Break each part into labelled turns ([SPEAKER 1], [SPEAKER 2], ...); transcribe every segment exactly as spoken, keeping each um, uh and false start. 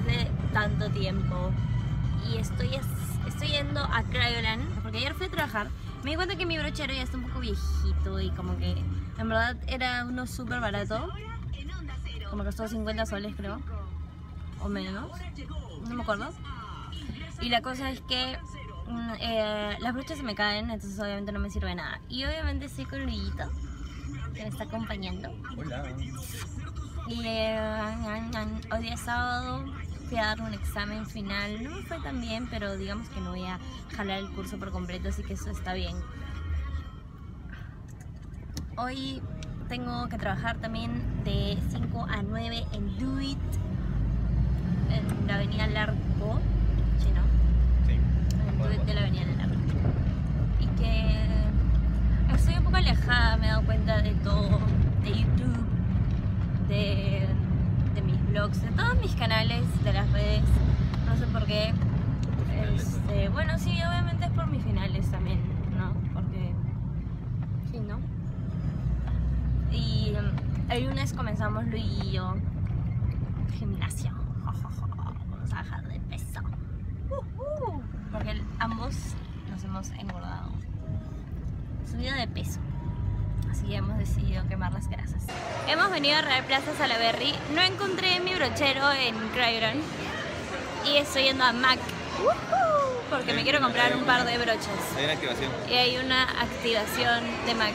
[SPEAKER 1] de tanto tiempo. Y estoy, estoy yendo a Cryoland porque ayer fui a trabajar. Me di cuenta que mi brochero ya está un poco viejito y como que en verdad era uno súper barato. Como costó cincuenta soles creo, o menos, no me acuerdo. Y la cosa es que eh, las brochas se me caen, entonces obviamente no me sirve de nada. Y obviamente estoy con Luisito, que me está acompañando.
[SPEAKER 2] Hola.
[SPEAKER 1] Y eh, hoy día es sábado, fui a dar un examen final. No me fue tan bien, pero digamos que no voy a jalar el curso por completo, así que eso está bien. Hoy tengo que trabajar también de cinco a nueve en Do It, en la avenida Larco, ¿sí, no?
[SPEAKER 2] Sí.
[SPEAKER 1] En Do It de la avenida Larco. Y que estoy un poco alejada, me he dado cuenta de todo, de YouTube, de, de mis vlogs, de todos mis canales, de las redes, no sé por qué. Este, bueno, sí, obviamente es por mis finales también, ¿no? Porque, sí, ¿no? Y el lunes comenzamos Luis y yo gimnasio. Vamos a bajar de peso. Uh-huh. Porque ambos nos hemos engordado. Subido de peso. Así que hemos decidido quemar las grasas. Hemos venido a Real Plaza Salaberry. No encontré mi brochero en Cryoland. Y estoy yendo a Mac. Uh-huh. Porque me quiero comprar un par de brochas.
[SPEAKER 2] Hay una activación.
[SPEAKER 1] Y hay una activación de Mac.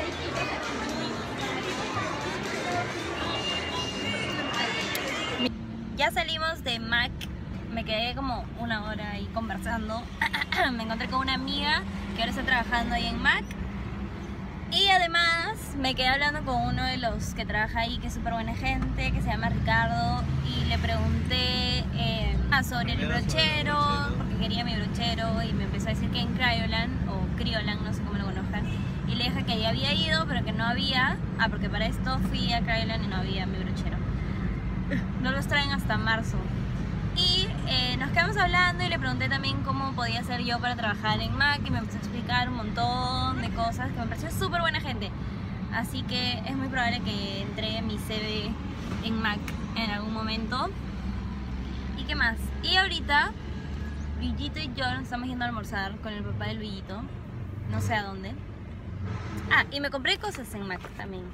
[SPEAKER 1] Ya salimos de Mac, me quedé como una hora ahí conversando. Me encontré con una amiga que ahora está trabajando ahí en Mac. Y además me quedé hablando con uno de los que trabaja ahí, que es súper buena gente, que se llama Ricardo. Y le pregunté eh, sobre el brochero, porque quería mi brochero. Y me empezó a decir que en Cryoland, o Cryoland, no sé cómo lo conozcan. Y le dije que ya había ido, pero que no había. Ah, porque para esto fui a Cryoland y no había mi brochero. No los traen hasta marzo. Y eh, nos quedamos hablando y le pregunté también cómo podía hacer yo para trabajar en Mac. Y me empezó a explicar un montón de cosas que me pareció súper buena gente. Así que es muy probable que entregue mi C V en Mac en algún momento. ¿Y qué más? Y ahorita Luisito y yo nos estamos yendo a almorzar con el papá de Luisito. No sé a dónde. Ah, y me compré cosas en Mac también.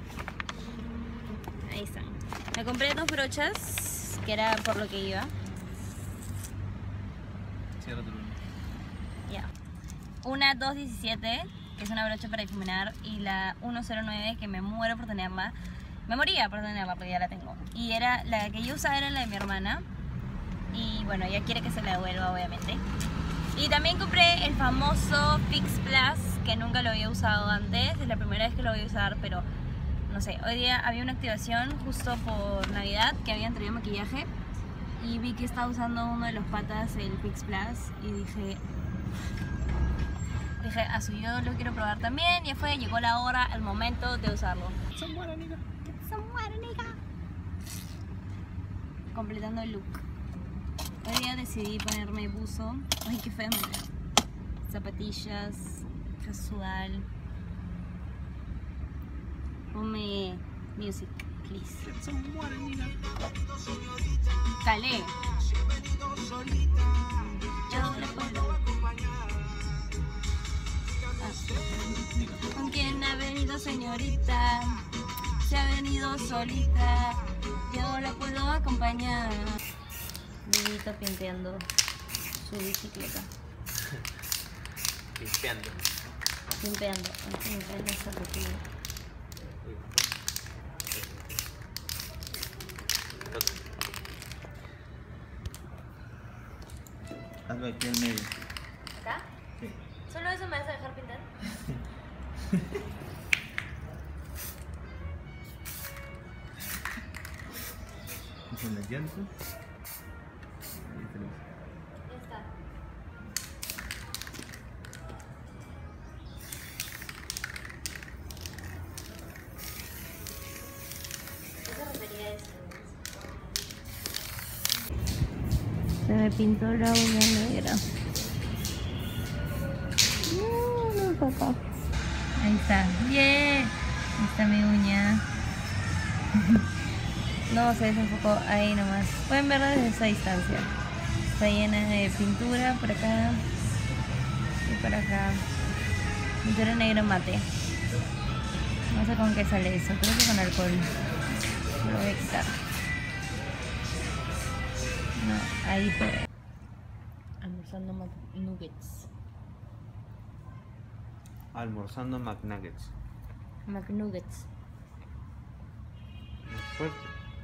[SPEAKER 1] Ahí están. Me compré dos brochas, que era por lo que iba.
[SPEAKER 2] Cierra tu luna.
[SPEAKER 1] Ya. Una dos diecisiete, que es una brocha para difuminar, y la uno cero nueve, que me muero por tenerla. Me moría por tenerla porque ya la tengo. Y era la que yo usaba, era la de mi hermana. Y bueno, ella quiere que se la devuelva, obviamente. Y también compré el famoso Fix Plus, que nunca lo había usado antes. Es la primera vez que lo voy a usar, pero no sé, hoy día había una activación justo por Navidad que habían traído maquillaje y vi que estaba usando uno de los patas, el Fix Plus, y dije, dije, a su yo lo quiero probar también. Ya fue, llegó la hora, el momento de usarlo.
[SPEAKER 2] Somewhere, amiga.
[SPEAKER 1] Somewhere, amiga. Completando el look. Hoy día decidí ponerme buzo. Ay, qué fea me veo. Zapatillas, casual. Ponme music, please. Calé. Yo le puedo. Ah. ¿Con quién ha venido, señorita? Se ha venido solita. Yo la puedo acompañar. Luisito pinteando su bicicleta.
[SPEAKER 2] Limpiando.
[SPEAKER 1] Limpiando. Limpiando esa rutina.
[SPEAKER 2] Hazlo aquí al medio.
[SPEAKER 1] ¿Acá?
[SPEAKER 2] Sí.
[SPEAKER 1] ¿Solo eso me vas a dejar pintar?
[SPEAKER 2] Con las llantas. Ahí tenemos.
[SPEAKER 1] Ya está. Esa refería a eso. Se me pintó la uña negra. No, no, papá. Ahí está. ¡Bien! Ahí está mi uña. No, se desenfocó ahí nomás. Pueden verla desde esa distancia. Está llena de pintura por acá y por acá. Pintura negro mate. No sé con qué sale eso, creo que con alcohol. Lo voy a quitar. No, ahí se ve. Almorzando McNuggets.
[SPEAKER 2] Almorzando McNuggets.
[SPEAKER 1] McNuggets.
[SPEAKER 2] Fuerte.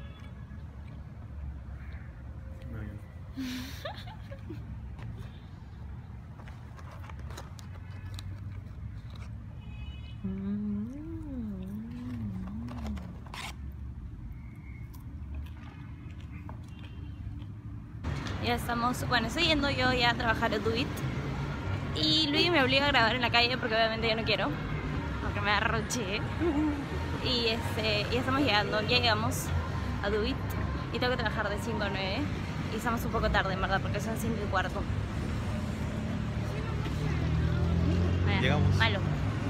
[SPEAKER 2] No, yo
[SPEAKER 1] Ya estamos, bueno, estoy yendo yo ya a trabajar a Do It. Y Luis me obliga a grabar en la calle porque obviamente yo no quiero, porque me arroché. Y este, ya estamos llegando, ya llegamos a Do It. Y tengo que trabajar de cinco a nueve. Y estamos un poco tarde, en verdad, porque son cinco y cuarto. Bueno,
[SPEAKER 2] llegamos.
[SPEAKER 1] Malo.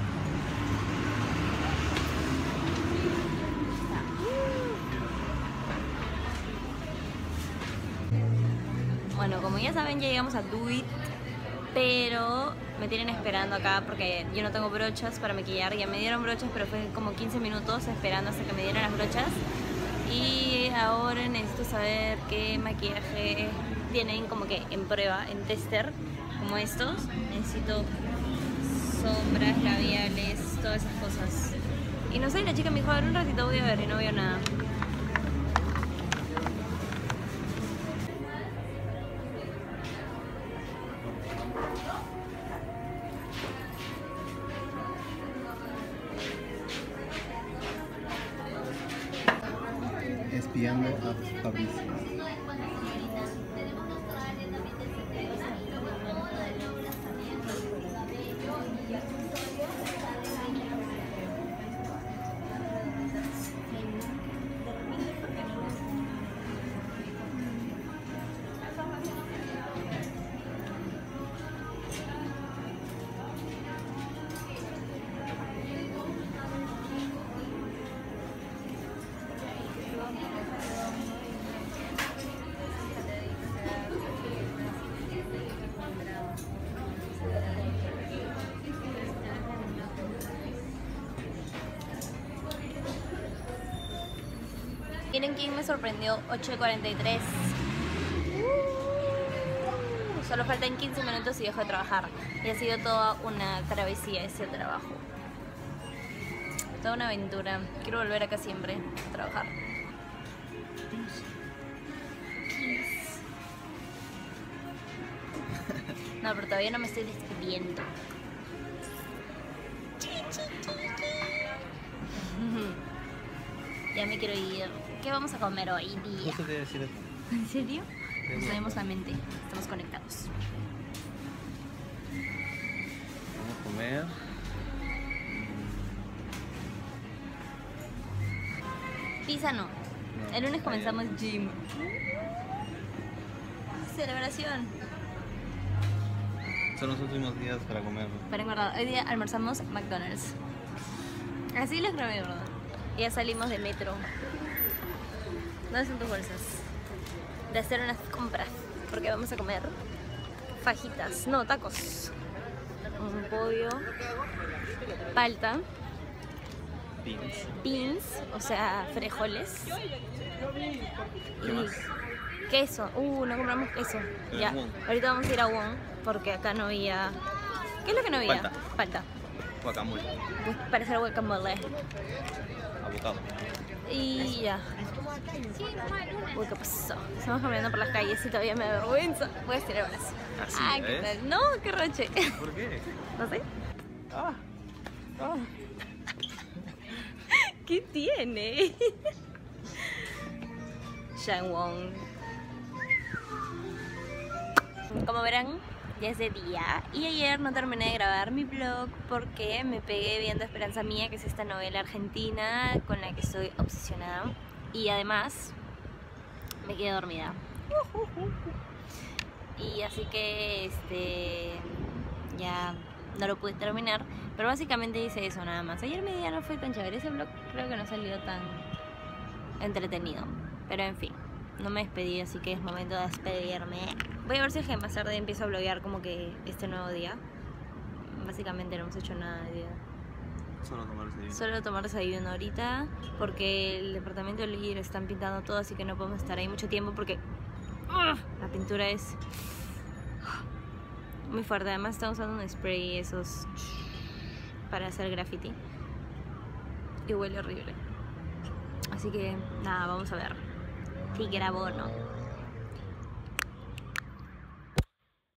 [SPEAKER 1] Bueno, como ya saben, ya llegamos a Do It, pero me tienen esperando acá porque yo no tengo brochas para maquillar. Ya me dieron brochas, pero fue como quince minutos esperando hasta que me dieran las brochas. Y ahora necesito saber qué maquillaje tienen como que en prueba, en tester, como estos. Necesito sombras, labiales, todas esas cosas. Y no sé, la chica me dijo, a ver, un ratito voy a ver y no veo nada.
[SPEAKER 2] espiando a Fabricio.
[SPEAKER 1] Miren quién me sorprendió, ocho y cuarenta y tres. Uh, solo faltan quince minutos y dejo de trabajar. Y ha sido toda una travesía ese trabajo. Toda una aventura. Quiero volver acá siempre a trabajar. No, pero todavía no me estoy despidiendo. Ya me quiero ir. ¿Qué vamos a comer hoy día?
[SPEAKER 2] Justo te iba a decir eso.
[SPEAKER 1] ¿En serio? Nos tenemos la mente. Estamos conectados.
[SPEAKER 2] Vamos a comer.
[SPEAKER 1] Pizza no.
[SPEAKER 2] No,
[SPEAKER 1] El lunes
[SPEAKER 2] está
[SPEAKER 1] comenzamos
[SPEAKER 2] bien.
[SPEAKER 1] gym. Celebración.
[SPEAKER 2] Son los últimos días para comer.
[SPEAKER 1] Pero en verdad, hoy día almorzamos McDonald's. Así les grabé, ¿verdad? Y ya salimos de metro. ¿Dónde son tus bolsas? De hacer unas compras. Porque vamos a comer fajitas. No, tacos. Un pollo. Palta.
[SPEAKER 2] Beans.
[SPEAKER 1] Beans, o sea, frijoles.
[SPEAKER 2] ¿Qué más?
[SPEAKER 1] Queso. Uh, no compramos queso.
[SPEAKER 2] Pero
[SPEAKER 1] Ya.
[SPEAKER 2] en Wong.
[SPEAKER 1] Ahorita vamos a ir a Wong porque acá no había. ¿Qué es lo que no había?
[SPEAKER 2] Palta.
[SPEAKER 1] Palta.
[SPEAKER 2] Guacamole.
[SPEAKER 1] Pues parece el guacamole.
[SPEAKER 2] Avocado.
[SPEAKER 1] Y ya. Uy, ¿qué pasó? Estamos caminando por las calles y todavía me da vergüenza. Voy a estirar el brazo.
[SPEAKER 2] Así,
[SPEAKER 1] Ah, ¿qué
[SPEAKER 2] ¿ves?
[SPEAKER 1] tal? No, qué roche.
[SPEAKER 2] ¿Por qué?
[SPEAKER 1] No sé.
[SPEAKER 2] Ah. Ah.
[SPEAKER 1] ¿Qué tiene? Shang Wong. Como verán, ya es de día y ayer no terminé de grabar mi vlog porque me pegué viendo Esperanza Mía, que es esta novela argentina con la que estoy obsesionada, y además me quedé dormida. Y así que este ya no lo pude terminar, pero básicamente hice eso nada más. Ayer mi día no fue tan chévere, ese vlog creo que no salió tan entretenido. Pero en fin, no me despedí, así que es momento de despedirme. Voy a ver si es que más tarde empiezo a bloguear como que este nuevo día. Básicamente no hemos hecho nada de día.
[SPEAKER 2] Solo tomar desayuno.
[SPEAKER 1] Solo tomar desayuno ahorita, porque el departamento de Lir están pintando todo, así que no podemos estar ahí mucho tiempo porque ¡ugh! La pintura es muy fuerte. Además están usando un spray esos para hacer graffiti y huele horrible. Así que nada, vamos a ver si grabo o no.